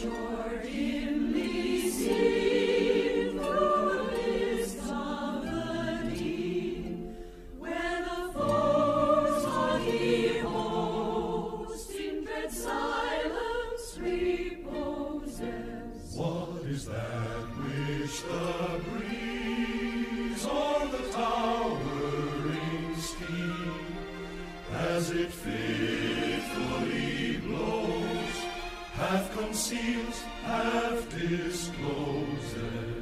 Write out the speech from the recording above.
shore dimly seen through the mist of the deep, where the foes haughty host in dread silence reposes. What is that which the breeze or the towering steep, as it fitfully blows, half conceals, half discloses?